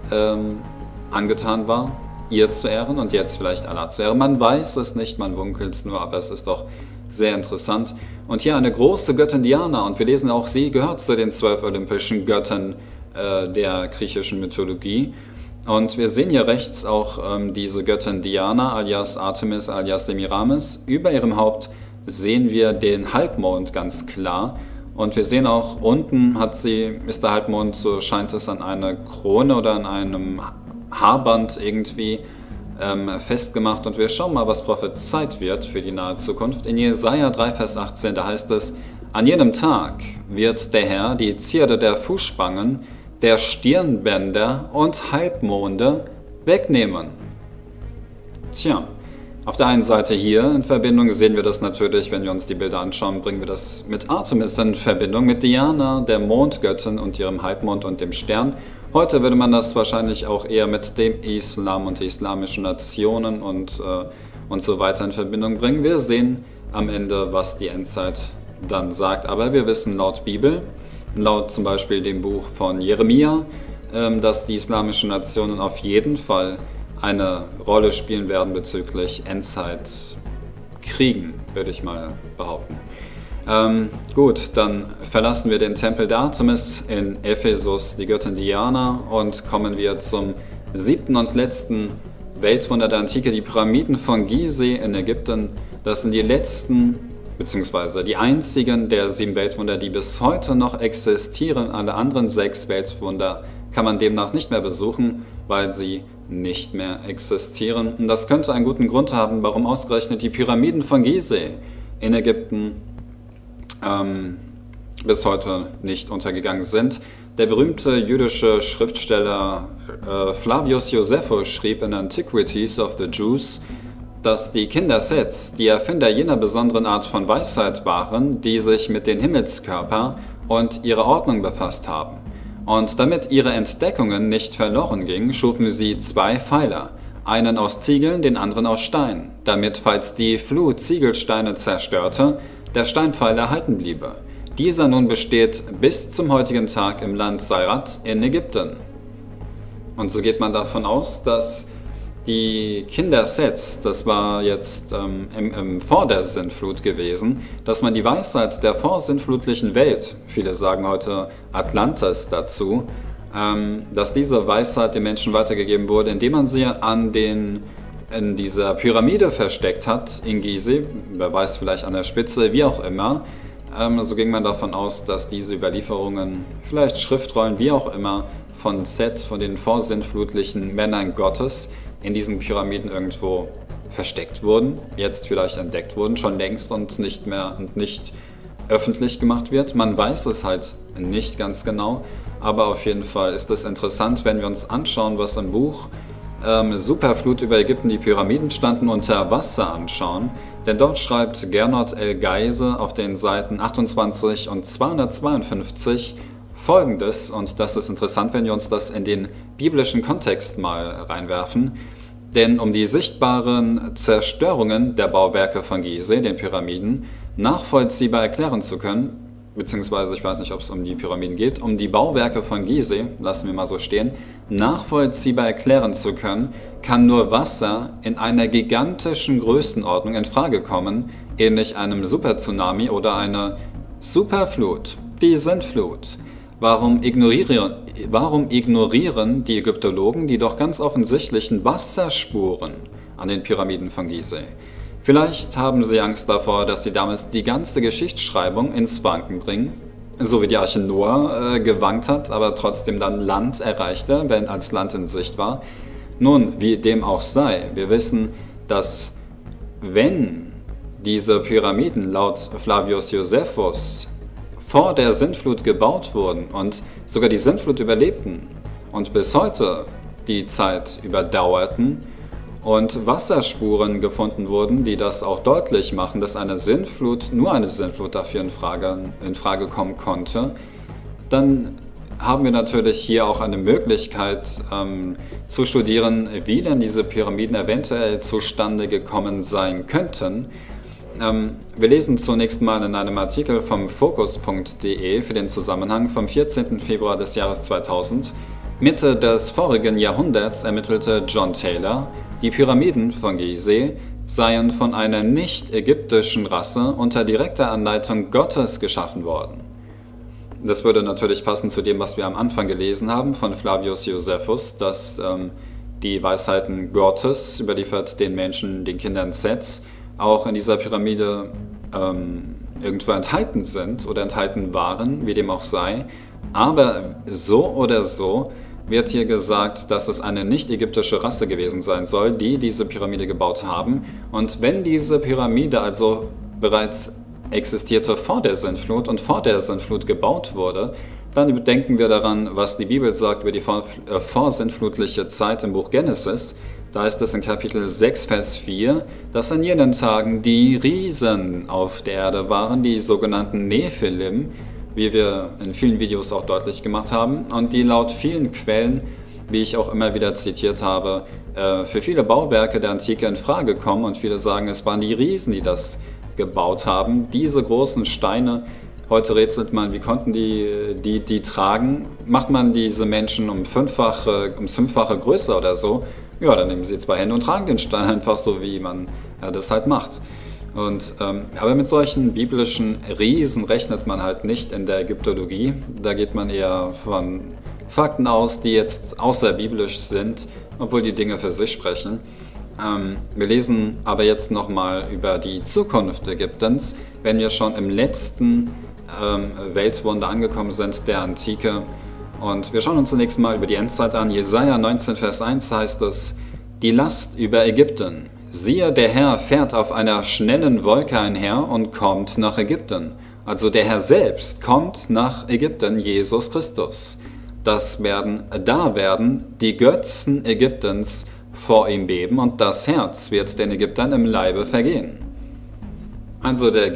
angetan war, ihr zu ehren und jetzt vielleicht Allah zu ehren. Man weiß es nicht, man munkelt es nur, aber es ist doch sehr interessant. Und hier eine große Göttin Diana, und wir lesen auch, sie gehört zu den 12 olympischen Göttern der griechischen Mythologie. Und wir sehen hier rechts auch diese Göttin Diana, alias Artemis, alias Semiramis. Über ihrem Haupt sehen wir den Halbmond ganz klar. Und wir sehen auch, unten ist der Halbmond, so scheint es, an einer Krone oder an einem Haarband irgendwie festgemacht. Und wir schauen mal, was prophezeit wird für die nahe Zukunft. In Jesaja 3, Vers 18, da heißt es: An jenem Tag wird der Herr die Zierde der Fußspangen, der Stirnbänder und Halbmonde wegnehmen. Tja, auf der einen Seite hier in Verbindung sehen wir das natürlich, wenn wir uns die Bilder anschauen, bringen wir das mit Artemis in Verbindung, mit Diana, der Mondgöttin und ihrem Halbmond und dem Stern. Heute würde man das wahrscheinlich auch eher mit dem Islam und islamischen Nationen und so weiter in Verbindung bringen. Wir sehen am Ende, was die Endzeit dann sagt. Aber wir wissen laut Bibel, laut zum Beispiel dem Buch von Jeremia, dass die islamischen Nationen auf jeden Fall eine Rolle spielen werden bezüglich Endzeitkriegen, würde ich mal behaupten. Gut, dann verlassen wir den Tempel der Artemis in Ephesus, die Göttin Diana, und kommen wir zum 7. und letzten Weltwunder der Antike, die Pyramiden von Gizeh in Ägypten. Das sind die letzten, beziehungsweise die einzigen der 7 Weltwunder, die bis heute noch existieren. Alle anderen 6 Weltwunder kann man demnach nicht mehr besuchen, weil sie nicht mehr existieren. Und das könnte einen guten Grund haben, warum ausgerechnet die Pyramiden von Gizeh in Ägypten bis heute nicht untergegangen sind. Der berühmte jüdische Schriftsteller Flavius Josephus schrieb in Antiquities of the Jews, dass die Kinder Seths die Erfinder jener besonderen Art von Weisheit waren, die sich mit den Himmelskörper und ihrer Ordnung befasst haben. Und damit ihre Entdeckungen nicht verloren gingen, schufen sie 2 Pfeiler, einen aus Ziegeln, den anderen aus Stein, damit, falls die Flut Ziegelsteine zerstörte, der Steinpfeiler erhalten bliebe. Dieser nun besteht bis zum heutigen Tag im Land Seirat in Ägypten. Und so geht man davon aus, dass die Kinder Seths, das war jetzt vor der Sintflut gewesen, dass man die Weisheit der vorsintflutlichen Welt, viele sagen heute Atlantis dazu, dass diese Weisheit den Menschen weitergegeben wurde, indem man sie in dieser Pyramide versteckt hat, in Gizeh, wer weiß, vielleicht an der Spitze, wie auch immer. So ging man davon aus, dass diese Überlieferungen, vielleicht Schriftrollen, wie auch immer, von Set, von den vorsintflutlichen Männern Gottes, in diesen Pyramiden irgendwo versteckt wurden, jetzt vielleicht entdeckt wurden, schon längst und nicht öffentlich gemacht wird. Man weiß es halt nicht ganz genau, aber auf jeden Fall ist es interessant, wenn wir uns anschauen, was im Buch Superflut über Ägypten, die Pyramiden standen unter Wasser anschauen. Denn dort schreibt Gernot L. Geise auf den Seiten 28 und 252 Folgendes, und das ist interessant, wenn wir uns das in den biblischen Kontext mal reinwerfen. Denn um die sichtbaren Zerstörungen der Bauwerke von Gizeh, den Pyramiden, nachvollziehbar erklären zu können, beziehungsweise ich weiß nicht, ob es um die Pyramiden geht, um die Bauwerke von Gizeh, lassen wir mal so stehen, nachvollziehbar erklären zu können, kann nur Wasser in einer gigantischen Größenordnung in Frage kommen, ähnlich einem Supertsunami oder einer Superflut, die Sintflut. Warum ignorieren die Ägyptologen die doch ganz offensichtlichen Wasserspuren an den Pyramiden von Gizeh? Vielleicht haben sie Angst davor, dass sie damit die ganze Geschichtsschreibung ins Wanken bringen, so wie die Arche Noah gewankt hat, aber trotzdem dann Land erreichte, wenn als Land in Sicht war. Nun, wie dem auch sei, wir wissen, dass wenn diese Pyramiden laut Flavius Josephus vor der Sintflut gebaut wurden und sogar die Sintflut überlebten und bis heute die Zeit überdauerten und Wasserspuren gefunden wurden, die das auch deutlich machen, dass eine Sintflut, nur eine Sintflut dafür in Frage kommen konnte, dann haben wir natürlich hier auch eine Möglichkeit zu studieren, wie denn diese Pyramiden eventuell zustande gekommen sein könnten. Wir lesen zunächst mal in einem Artikel vom Focus.de für den Zusammenhang vom 14. Februar des Jahres 2000. Mitte des vorigen Jahrhunderts ermittelte John Taylor, die Pyramiden von Gizeh seien von einer nicht-ägyptischen Rasse unter direkter Anleitung Gottes geschaffen worden. Das würde natürlich passen zu dem, was wir am Anfang gelesen haben von Flavius Josephus, dass die Weisheiten Gottes, überliefert den Menschen, den Kindern Sets, auch in dieser Pyramide irgendwo enthalten sind oder enthalten waren, wie dem auch sei. Aber so oder so wird hier gesagt, dass es eine nicht-ägyptische Rasse gewesen sein soll, die diese Pyramide gebaut haben. Und wenn diese Pyramide also bereits existierte vor der Sintflut und vor der Sintflut gebaut wurde, dann denken wir daran, was die Bibel sagt über die vorsintflutliche Zeit im Buch Genesis. Da ist es in Kapitel 6, Vers 4, dass in jenen Tagen die Riesen auf der Erde waren, die sogenannten Nephilim, wie wir in vielen Videos auch deutlich gemacht haben, und die laut vielen Quellen, wie ich auch immer wieder zitiert habe, für viele Bauwerke der Antike in Frage kommen, und viele sagen, es waren die Riesen, die das gebaut haben. Diese großen Steine, heute rätselt man, wie konnten die tragen? Macht man diese Menschen ums fünffache größer oder so? Ja, dann nehmen sie 2 Hände und tragen den Stein einfach so, wie man das halt macht. Aber mit solchen biblischen Riesen rechnet man halt nicht in der Ägyptologie. Da geht man eher von Fakten aus, die jetzt außerbiblisch sind, obwohl die Dinge für sich sprechen. Wir lesen aber jetzt nochmal über die Zukunft Ägyptens, wenn wir schon im letzten Weltwunder angekommen sind, der Antike. Und wir schauen uns zunächst mal über die Endzeit an. Jesaja 19, Vers 1 heißt es: Die Last über Ägypten. Siehe, der Herr fährt auf einer schnellen Wolke einher und kommt nach Ägypten. Also der Herr selbst kommt nach Ägypten, Jesus Christus. Da werden die Götzen Ägyptens vor ihm beben und das Herz wird den Ägyptern im Leibe vergehen. Also der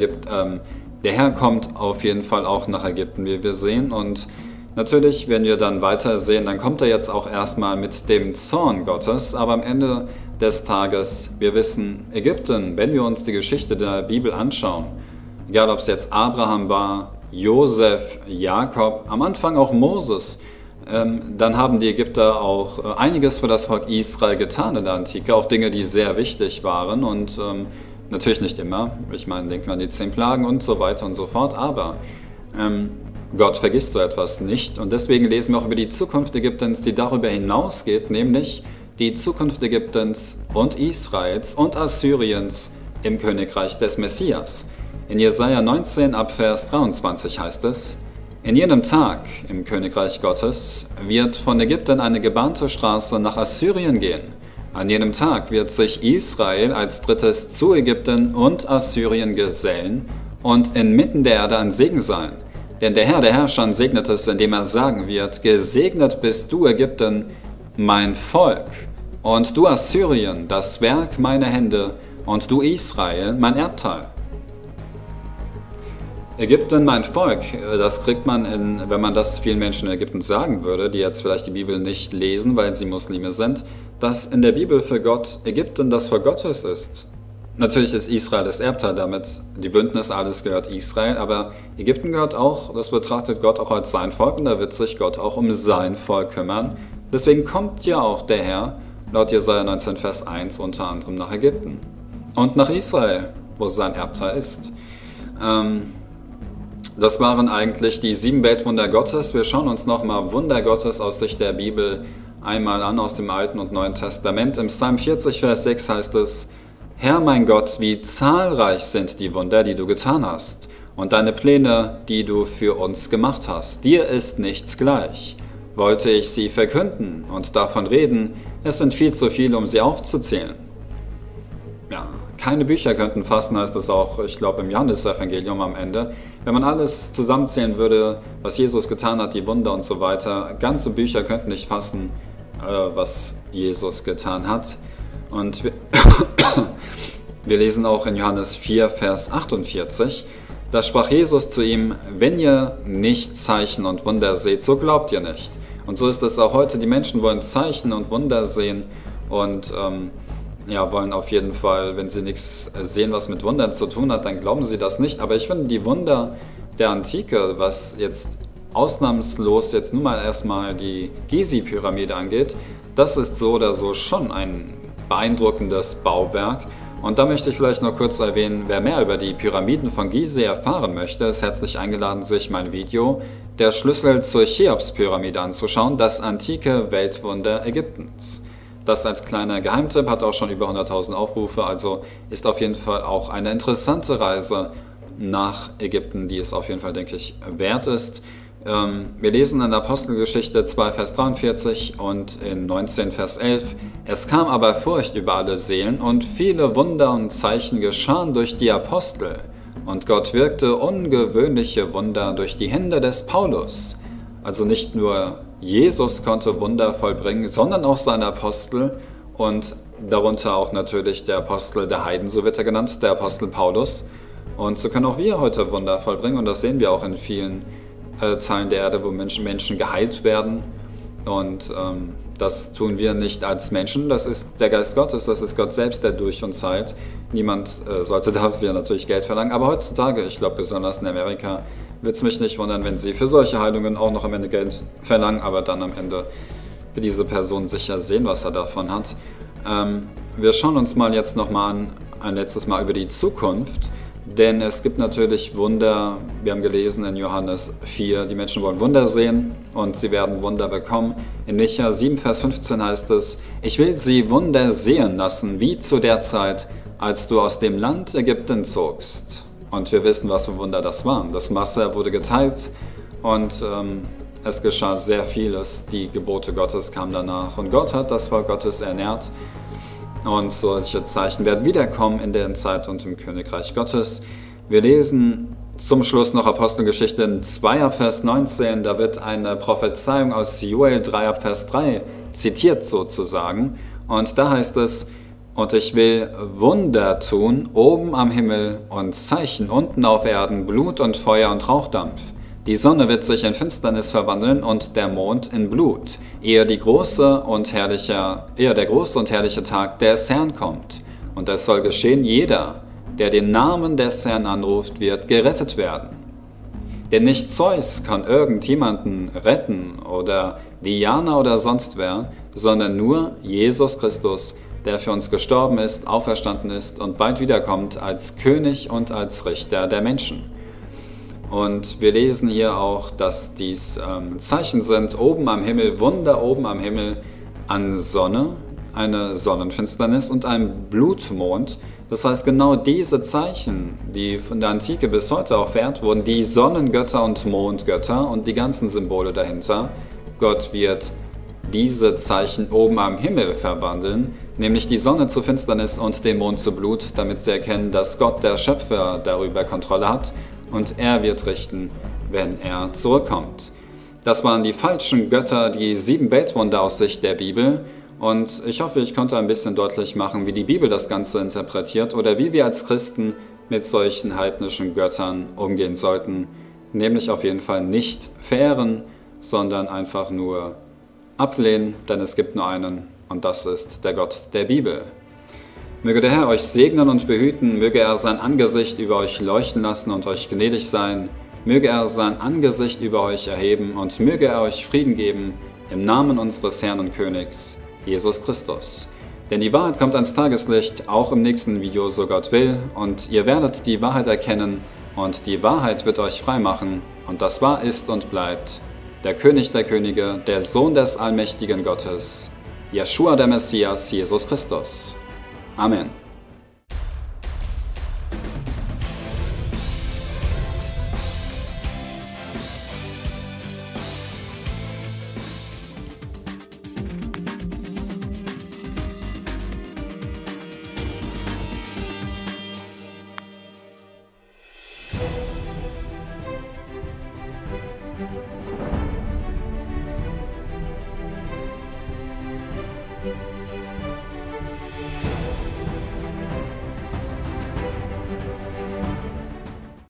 Herr kommt auf jeden Fall auch nach Ägypten, wie wir sehen, und natürlich, wenn wir dann weiter sehen, dann kommt er jetzt auch erstmal mit dem Zorn Gottes, aber am Ende des Tages, wir wissen, Ägypten, wenn wir uns die Geschichte der Bibel anschauen, egal ob es jetzt Abraham war, Josef, Jakob, am Anfang auch Moses, dann haben die Ägypter auch einiges für das Volk Israel getan in der Antike, auch Dinge, die sehr wichtig waren und natürlich nicht immer. Ich meine, denken wir an die 10 Plagen und so weiter und so fort, aber Gott vergisst so etwas nicht und deswegen lesen wir auch über die Zukunft Ägyptens, die darüber hinausgeht, nämlich die Zukunft Ägyptens und Israels und Assyriens im Königreich des Messias. In Jesaja 19 ab Vers 23 heißt es: In jenem Tag im Königreich Gottes wird von Ägypten eine gebahnte Straße nach Assyrien gehen. An jenem Tag wird sich Israel als drittes zu Ägypten und Assyrien gesellen und inmitten der Erde ein Segen sein. Denn der Herr der Herrscher segnet es, indem er sagen wird: Gesegnet bist du, Ägypten, mein Volk, und du, Assyrien, das Werk meiner Hände, und du, Israel, mein Erbteil. Ägypten, mein Volk, das kriegt man, wenn man das vielen Menschen in Ägypten sagen würde, die jetzt vielleicht die Bibel nicht lesen, weil sie Muslime sind, dass in der Bibel für Gott Ägypten das Volk Gottes ist. Natürlich ist Israel das Erbteil, damit die Bündnis, alles gehört Israel, aber Ägypten gehört auch, das betrachtet Gott auch als sein Volk und da wird sich Gott auch um sein Volk kümmern. Deswegen kommt ja auch der Herr, laut Jesaja 19, Vers 1, unter anderem nach Ägypten und nach Israel, wo sein Erbteil ist. Das waren eigentlich die 7 Weltwunder Gottes. Wir schauen uns nochmal Wunder Gottes aus Sicht der Bibel einmal an aus dem Alten und Neuen Testament. Im Psalm 40, Vers 6 heißt es: Herr mein Gott, wie zahlreich sind die Wunder, die du getan hast, und deine Pläne, die du für uns gemacht hast. Dir ist nichts gleich. Wollte ich sie verkünden und davon reden, es sind viel zu viele, um sie aufzuzählen. Ja, keine Bücher könnten fassen, heißt es auch, ich glaube, im Johannesevangelium am Ende. Wenn man alles zusammenzählen würde, was Jesus getan hat, die Wunder und so weiter, ganze Bücher könnten nicht fassen, was Jesus getan hat. Und wir lesen auch in Johannes 4, Vers 48, da sprach Jesus zu ihm: Wenn ihr nicht Zeichen und Wunder seht, so glaubt ihr nicht. Und so ist es auch heute, die Menschen wollen Zeichen und Wunder sehen und wollen auf jeden Fall, wenn sie nichts sehen, was mit Wundern zu tun hat, dann glauben sie das nicht. Aber ich finde die Wunder der Antike, was jetzt ausnahmslos jetzt nun mal erstmal die Gizeh-Pyramide angeht, das ist so oder so schon ein beeindruckendes Bauwerk. Und da möchte ich vielleicht noch kurz erwähnen, wer mehr über die Pyramiden von Gizeh erfahren möchte, ist herzlich eingeladen, sich mein Video Der Schlüssel zur Cheops-Pyramide anzuschauen, das antike Weltwunder Ägyptens. Das als kleiner Geheimtipp hat auch schon über 100.000 Aufrufe, also ist auf jeden Fall auch eine interessante Reise nach Ägypten, die es auf jeden Fall, denke ich, wert ist. Wir lesen in Apostelgeschichte 2, Vers 43 und in 19, Vers 11: Es kam aber Furcht über alle Seelen und viele Wunder und Zeichen geschahen durch die Apostel. Und Gott wirkte ungewöhnliche Wunder durch die Hände des Paulus. Also nicht nur Jesus konnte Wunder vollbringen, sondern auch seine Apostel und darunter auch natürlich der Apostel der Heiden, so wird er genannt, der Apostel Paulus. Und so können auch wir heute Wunder vollbringen und das sehen wir auch in vielen Teilen der Erde, wo Menschen geheilt werden. Und das tun wir nicht als Menschen, das ist der Geist Gottes, das ist Gott selbst, der durch uns heilt. Niemand sollte dafür natürlich Geld verlangen, aber heutzutage, ich glaube besonders in Amerika, wird es mich nicht wundern, wenn sie für solche Heilungen auch noch am Ende Geld verlangen, aber dann am Ende wird diese Person sicher sehen, was er davon hat. Wir schauen uns mal jetzt nochmal ein letztes Mal über die Zukunft, denn es gibt natürlich Wunder, wir haben gelesen in Johannes 4, die Menschen wollen Wunder sehen und sie werden Wunder bekommen. In Micha 7, Vers 15 heißt es: Ich will sie Wunder sehen lassen, wie zu der Zeit, als du aus dem Land Ägypten zogst. Und wir wissen, was für Wunder das waren. Das Wasser wurde geteilt und es geschah sehr vieles. Die Gebote Gottes kamen danach und Gott hat das Volk Gottes ernährt. Und solche Zeichen werden wiederkommen in der Endzeit und im Königreich Gottes. Wir lesen zum Schluss noch Apostelgeschichte 2 ab Vers 19. Da wird eine Prophezeiung aus Joel 3 ab Vers 3 zitiert sozusagen. Und da heißt es: Und ich will Wunder tun oben am Himmel und Zeichen unten auf Erden, Blut und Feuer und Rauchdampf. Die Sonne wird sich in Finsternis verwandeln und der Mond in Blut, ehe der große und herrliche Tag des Herrn kommt. Und es soll geschehen, jeder, der den Namen des Herrn anruft, wird gerettet werden. Denn nicht Zeus kann irgendjemanden retten oder Diana oder sonst wer, sondern nur Jesus Christus, der für uns gestorben ist, auferstanden ist und bald wiederkommt als König und als Richter der Menschen. Und wir lesen hier auch, dass dies Zeichen sind, oben am Himmel, Wunder oben am Himmel an Sonne, eine Sonnenfinsternis und ein Blutmond. Das heißt, genau diese Zeichen, die von der Antike bis heute auch verehrt wurden, die Sonnengötter und Mondgötter und die ganzen Symbole dahinter, Gott wird diese Zeichen oben am Himmel verwandeln, nämlich die Sonne zu Finsternis und den Mond zu Blut, damit sie erkennen, dass Gott, der Schöpfer, darüber Kontrolle hat und er wird richten, wenn er zurückkommt. Das waren die falschen Götter, die 7 Weltwunder aus Sicht der Bibel. Und ich hoffe, ich konnte ein bisschen deutlich machen, wie die Bibel das Ganze interpretiert oder wie wir als Christen mit solchen heidnischen Göttern umgehen sollten. Nämlich auf jeden Fall nicht verehren, sondern einfach nur ablehnen, denn es gibt nur einen und das ist der Gott der Bibel. Möge der Herr euch segnen und behüten, möge er sein Angesicht über euch leuchten lassen und euch gnädig sein, möge er sein Angesicht über euch erheben und möge er euch Frieden geben, im Namen unseres Herrn und Königs, Jesus Christus. Denn die Wahrheit kommt ans Tageslicht, auch im nächsten Video, so Gott will, und ihr werdet die Wahrheit erkennen und die Wahrheit wird euch frei machen und das wahr ist und bleibt der König der Könige, der Sohn des allmächtigen Gottes, Jeschua der Messias, Jesus Christus. Amen.